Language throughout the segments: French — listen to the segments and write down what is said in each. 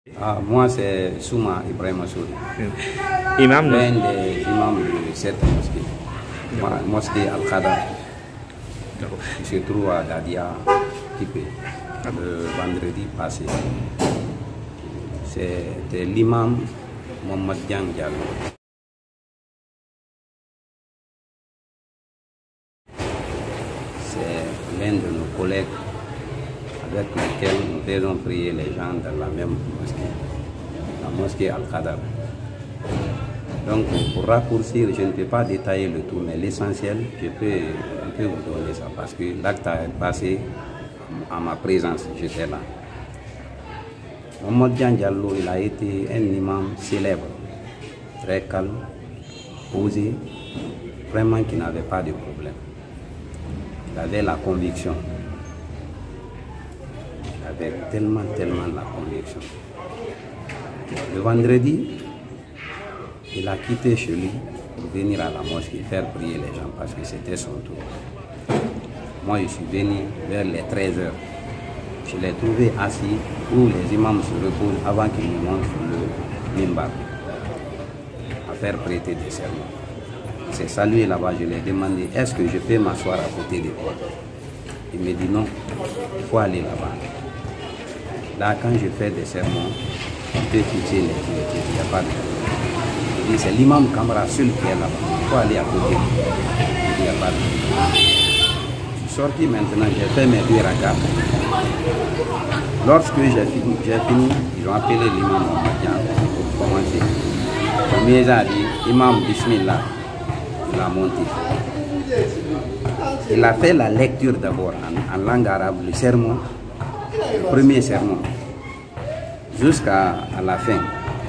Ah, moi, c'est Souma Ibrahim Souri. Imam L'un des imams de cette mosquée. Mosquée Al-Khadar. Qui se trouve à Dadia, Kipé, le vendredi passé. C'était l'imam Mohamed Diallo. C'est l'un de nos collègues avec lesquels nous faisons prier les gens dans la même mosquée, la mosquée Al-Khadar. Donc, pour raccourcir, je ne peux pas détailler le tout, mais l'essentiel, je peux vous donner ça, parce que l'acte a passé à ma présence, j'étais là. Mohamed Diallo, il a été un imam célèbre, très calme, posé, vraiment qui n'avait pas de problème. Il avait la conviction. Il avait tellement la conviction. Le vendredi, il a quitté chez lui pour venir à la mosquée faire prier les gens parce que c'était son tour. Moi, je suis venu vers les 13h. Je l'ai trouvé assis où les imams se reposent avant qu'ils me montrent le mimbar à faire prêter des sermons. Il s'est salué là-bas, je lui ai demandé est-ce que je peux m'asseoir à côté de toi. Il me dit non, il faut aller là-bas. Là, quand je fais des sermons, on peut fixer les yeux, il n'y a pas de problème. C'est l'imam Kamara seul qui est là-bas. Il faut aller à côté. Il n'y a pas de problème. Je suis sorti maintenant, j'ai fait mes 2 rakats. Lorsque j'ai fini, ils ont appelé l'imam Mohamed pour commencer. Le ministre a dit, imam Bismillah, il a monté. Il a fait la lecture d'abord en langue arabe, le sermon, le premier sermon, jusqu'à la fin.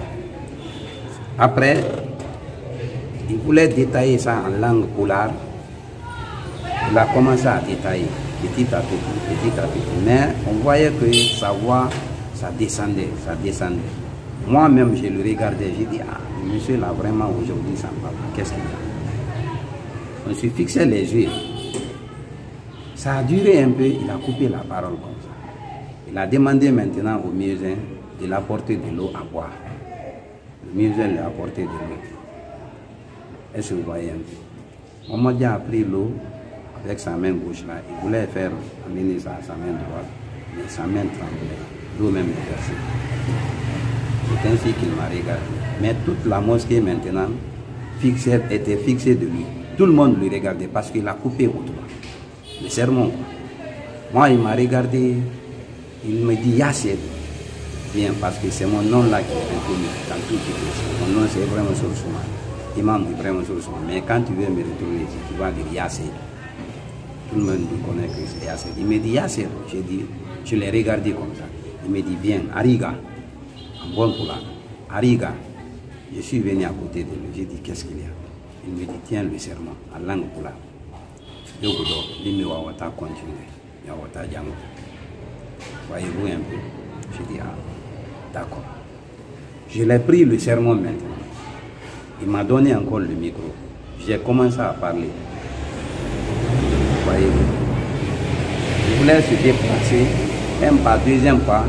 Après, il voulait détailler ça en langue poulard. Il a commencé à détailler petit à petit. Mais on voyait que sa voix, ça descendait. Moi-même, je le regardais, j'ai dit, ah, monsieur là, vraiment, aujourd'hui, ça me parle. Qu'est-ce qu'il y a? On se fixait les yeux. Ça a duré un peu, il a coupé la parole comme ça. Il a demandé maintenant au muezzin de l'apporter de l'eau à boire. Le muezzin lui a apporté de l'eau. Est-ce que vous voyez un peu? Mohamed a pris l'eau avec sa main gauche là. Il voulait faire amener ça à sa main droite, mais sa main tremblait. L'eau même est versée. C'est ainsi qu'il m'a regardé. Mais toute la mosquée maintenant était fixée de lui. Tout le monde lui regardait parce qu'il a coupé autrement. Le sermon. Moi, il m'a regardé. Il me dit Yassir. Bien, parce que c'est mon nom là qui est reconnu dans tout le monde. Mon nom c'est Ibrahim Souri, imam Ibrahim Souri. Mais quand tu veux me retrouver ici, tu vas dire Yassir. Tout le monde connaît que c'est Yassir. Il me dit Yassir. J'ai dit, je l'ai regardé comme ça. Il me dit viens, Ariga. En bon poulard. Ariga. Je suis venu à côté de lui. J'ai dit qu'est-ce qu'il y a? Il me dit tiens le serment en langue poulard. Je vous dis, il me va continuer. Il va django. Voyez-vous un peu? J'ai dit, ah, d'accord. Je l'ai pris le sermon maintenant. Il m'a donné encore le micro. J'ai commencé à parler. Voyez-vous? Il voulait se déplacer, un pas, deuxième pas.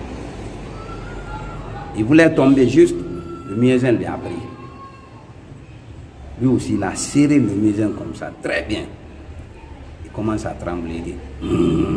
Il voulait tomber juste, le muezzin lui a pris. Lui aussi, il a serré le muezzin comme ça, très bien. Il commence à trembler. Il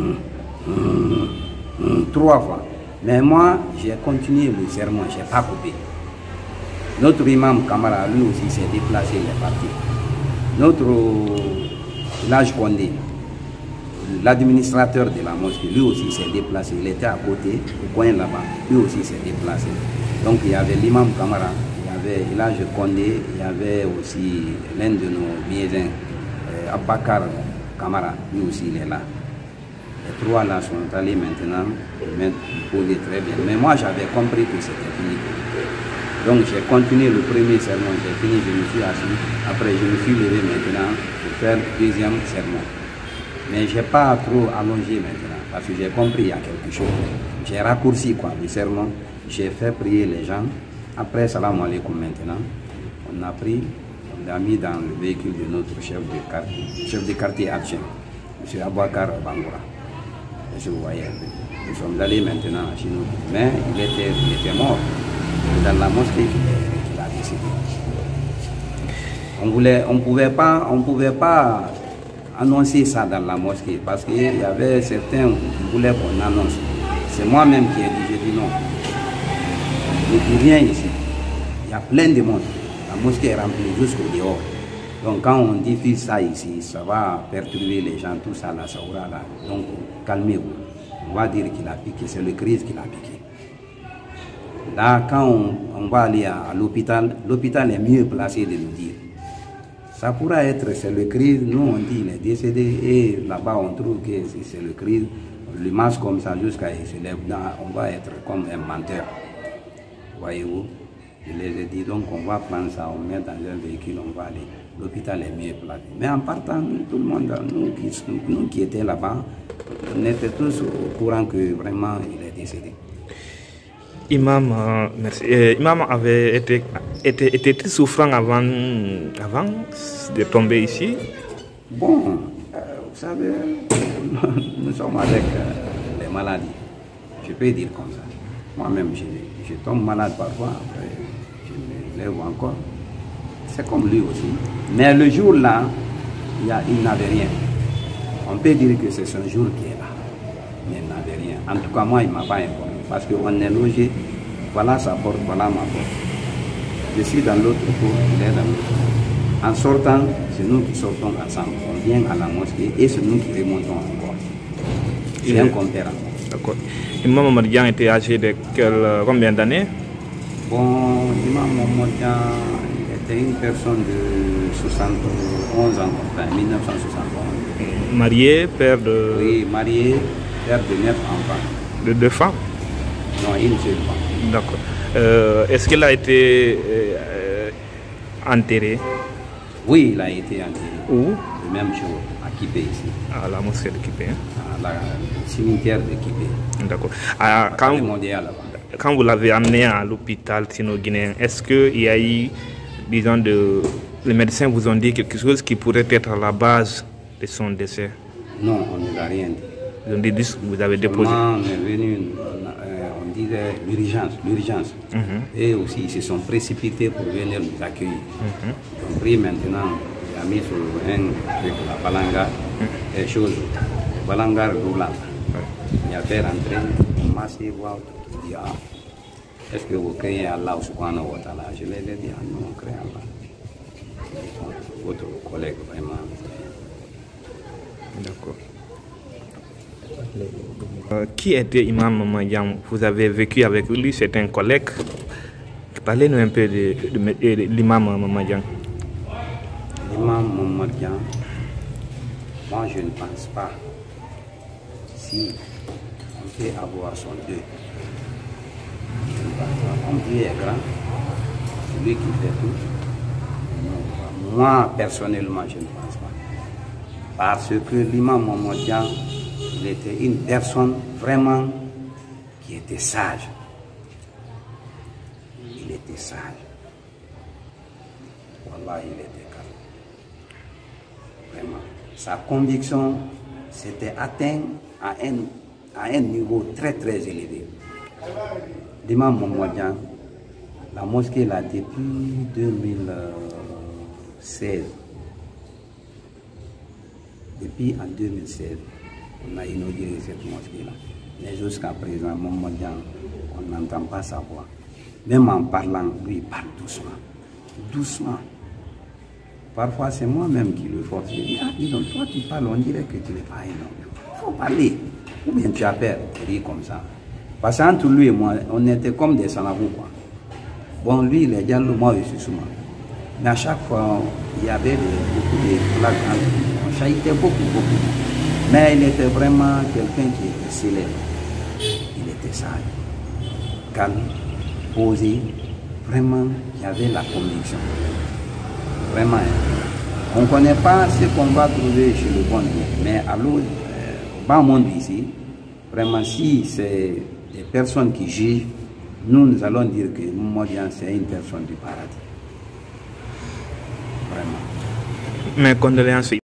dit, 3 fois. Mais moi, j'ai continué le sermon, je n'ai pas coupé. Notre imam Kamara, lui aussi, s'est déplacé, il est parti. Notre village Condé, l'administrateur de la mosquée, lui aussi s'est déplacé. Il était à côté, au coin là-bas, lui aussi s'est déplacé. Donc il y avait l'imam Kamara, il y avait village Condé, il y avait aussi l'un de nos muezzins, Abakar Kamara, lui aussi il est là. Les 3 là sont allés maintenant me poser très bien. Mais moi j'avais compris que c'était fini. Donc j'ai continué le premier sermon, j'ai fini, je me suis assis. Après je me suis levé maintenant pour faire le deuxième sermon. Mais je n'ai pas trop allongé maintenant parce que j'ai compris il y a quelque chose. J'ai raccourci quoi, le sermon, j'ai fait prier les gens. Après salam alaikum maintenant, on a pris, on l'a mis dans le véhicule de notre chef de quartier adjoint, M. Abouakar Bangoura. Je voyais. Nous sommes allés maintenant chez nous. Mais il était mort. Dans la mosquée qu'il a décédé. On pouvait pas annoncer ça dans la mosquée parce qu'il y avait certains qui voulaient qu'on annonce. C'est moi-même qui ai dit, j'ai dit non. Je ne dis rien ici. Il y a plein de monde. La mosquée est remplie jusqu'au dehors. Donc quand on diffuse ça ici, ça va perturber les gens, tout ça là, ça aura là. Donc calmez-vous. On va dire qu'il a piqué, c'est le Christ qui l'a piqué. Là, quand on va aller à l'hôpital, l'hôpital est mieux placé de nous dire. Ça pourra être, c'est le Christ, nous on dit il est décédé, et là-bas on trouve que c'est le Christ, on le marche comme ça jusqu'à il se lève, on va être comme un menteur. Voyez-vous, je les ai dit, donc on va prendre ça, on met dans un véhicule, on va aller. L'hôpital est mieux placé. Mais en partant, tout le monde, nous qui étions là-bas, on était tous au courant que vraiment il est décédé. Imam, merci. Imam avait été très souffrant avant de tomber ici. Bon, vous savez, nous sommes avec les maladies. Je peux dire comme ça. Moi-même, je tombe malade parfois, après je me lève encore. C'est comme lui aussi. Mais le jour-là, il n'avait rien. On peut dire que c'est son jour qui est là. Mais il n'avait rien. En tout cas, moi, il ne m'a pas informé. Parce qu'on est logé, voilà sa porte, voilà ma porte. Je suis dans l'autre cour, il est dans l'autre cour. En sortant, c'est nous qui sortons ensemble. On vient à la mosquée et c'est nous qui remontons encore. C'est un compère. D'accord. Imam Mamadian était âgé de combien d'années? Bon, Imam Mamadian était une personne de 71 ans, enfin 1971. Marié, père de... Oui, marié, père de 9 enfants. De 2 femmes? Non, une seule femme. D'accord. Est-ce qu'il a été enterré? Oui, il a été enterré. Où? Le même jour, à Kipé ici. À la mosquée de Kipé. À la cimetière de Kipé. D'accord. Quand vous l'avez amené à l'hôpital sino-guinéen, est-ce qu'il y a eu, disons, les médecins vous ont dit quelque chose qui pourrait être à la base de son décès? Non, on ne nous a rien dit. Ils ont dit, vous avez déposé. On est venu, on disait l'urgence. Et aussi, ils se sont précipités pour venir nous accueillir. Ils ont pris maintenant, il a mis sur la balanga, des choses, balanga roulant. Il a fait rentrer, on m'a fait voir, il dit, ah, est-ce que vous créez Allah subhanahu wa ta'ala? Je lui ai dit, ah non, on crée Allah. Votre collègue, vraiment. D'accord. Qui était Imam Mamadian? Vous avez vécu avec lui, c'est un collègue. Parlez-nous un peu de l'imam Mamadian. L'imam Mamadian, moi je ne pense pas si on peut avoir son deuil. Comme Dieu est grand, c'est lui qui fait tout. Moi personnellement je ne pense pas. Parce que l'imam Mamadian, il était une personne vraiment qui était sage. Il était sage. Wallah, il était calme. Vraiment. Sa conviction s'était atteinte à un niveau très très élevé. L'imam Mamadian, la mosquée là depuis 2016. Depuis en 2016. On a inauguré cette mosquée-là. Mais jusqu'à présent, Mamadian, on n'entend pas sa voix. Même en parlant, lui, il parle doucement. Doucement. Parfois, c'est moi-même qui le force. Je dis, ah, dis donc, toi, tu parles, on dirait que tu n'es pas un homme. Il faut parler. Ou bien tu as peur. Il dit comme ça. Parce qu'entre lui et moi, on était comme des salabous, quoi. Bon, lui, il est dialogue, moi, je suis souvent. Mais à chaque fois, il y avait beaucoup de plaques entre nous. On chahitait beaucoup. Mais il était vraiment quelqu'un qui était célèbre. Il était sage, calme, posé, vraiment, il avait la conviction. Vraiment. On ne connaît pas ce qu'on va trouver chez le bon Dieu. Mais à l'autre, au bas monde ici, vraiment, si c'est des personnes qui jugent, nous allons dire que Mamadian, c'est une personne du paradis. Vraiment. Mes condoléances.